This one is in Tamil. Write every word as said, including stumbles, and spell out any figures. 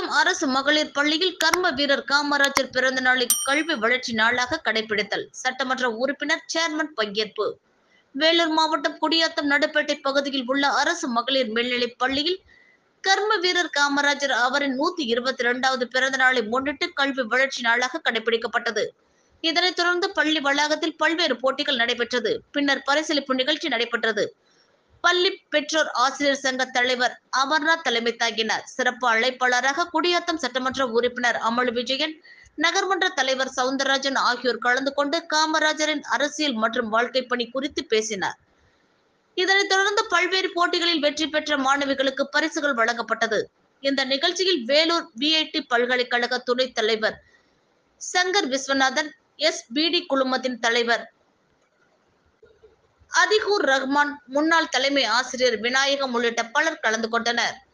குடியாத்தம் அரசு மகளிர் பள்ளியில் கர்ம வீரர் காமராஜர் பிறந்த நாளை கல்வி வளர்ச்சி நாளாக கடைபிடித்தல். சட்டமன்ற உறுப்பினர் சேர்மன் பங்கேற்பு. வேலூர் மாவட்டம் குடியாத்தம் நடுப்பேட்டை பகுதியில் உள்ள அரசு மகளிர் மேல்நிலைப் பள்ளியில் கர்ம வீரர் காமராஜர் அவரின் நூத்தி இருபத்தி இரண்டாவது பிறந்த நாளை முன்னிட்டு கல்வி வளர்ச்சி நாளாக கடைபிடிக்கப்பட்டது. இதனைத் தொடர்ந்து பள்ளி வளாகத்தில் பல்வேறு போட்டிகள் நடைபெற்றது. பின்னர் பரிசளிப்பு நிகழ்ச்சி நடைபெற்றது. பள்ளி பெற்றோர் ஆசிரியர் சங்க தலைவர் அமர்நாத் தலைமை தாங்கினார். சிறப்பு அழைப்பாளராக குடியாத்தம் சட்டமன்ற உறுப்பினர் அமலு விஜயன், நகர்மன்ற தலைவர் சவுந்தரராஜன் ஆகியோர் கலந்து கொண்டு காமராஜரின் அரசியல் மற்றும் வாழ்க்கை பணி குறித்து பேசினார். இதனைத் தொடர்ந்து பல்வேறு போட்டிகளில் வெற்றி பெற்ற மாணவிகளுக்கு பரிசுகள் வழங்கப்பட்டது. இந்த நிகழ்ச்சியில் வேலூர் விஐடி பல்கலைக்கழக துணைத் தலைவர் Sankar Viswanathan, S P D குழுமத்தின் தலைவர் அதிகூர் ரஹ்மான், முன்னாள் தலைமை ஆசிரியர் விநாயகம் உள்ளிட்ட பலர் கலந்து கொண்டனர்.